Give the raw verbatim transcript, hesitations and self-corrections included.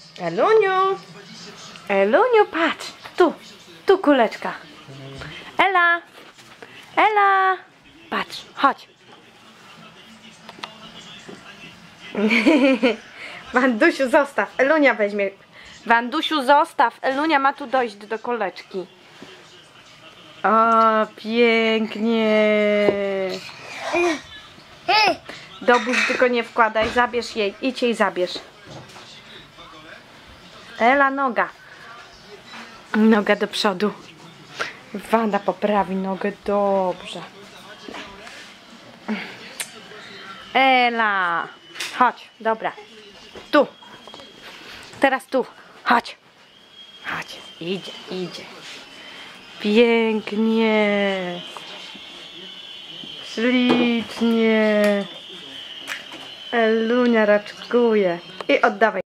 Eluniu! Eluniu, patrz! Tu! Tu kuleczka! Ela! Ela! Patrz, chodź! Wandusiu, zostaw! Elunia weźmie. Wandusiu, zostaw! Elunia ma tu dojść do kuleczki. O, pięknie! Do buzi tylko nie wkładaj, zabierz jej. Idź jej zabierz. Ela, noga. Noga do przodu. Wanda poprawi nogę, dobrze. Ela, chodź, dobra. Tu. Teraz tu. Chodź. Chodź. Idzie, idzie. Pięknie. Ślicznie. Elunia raczkuje. I oddawaj.